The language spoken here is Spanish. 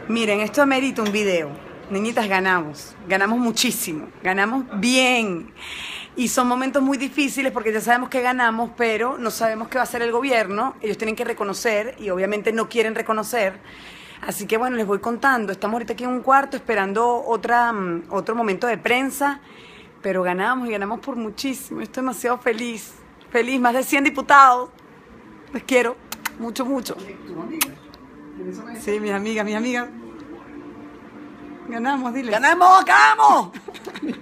Miren, esto amerita un video. Niñitas, ganamos muchísimo, ganamos bien. Y son momentos muy difíciles porque ya sabemos que ganamos, pero no sabemos qué va a hacer el gobierno. Ellos tienen que reconocer y obviamente no quieren reconocer. Así que bueno, les voy contando. Estamos ahorita aquí en un cuarto esperando otro momento de prensa, pero ganamos y ganamos por muchísimo. Estoy demasiado feliz, feliz, más de 100 diputados. Les quiero mucho, mucho. ¿Tu amiga? Sí, mis amigas. Ganamos, dile. ¡Ganamos! ¡Ganamos!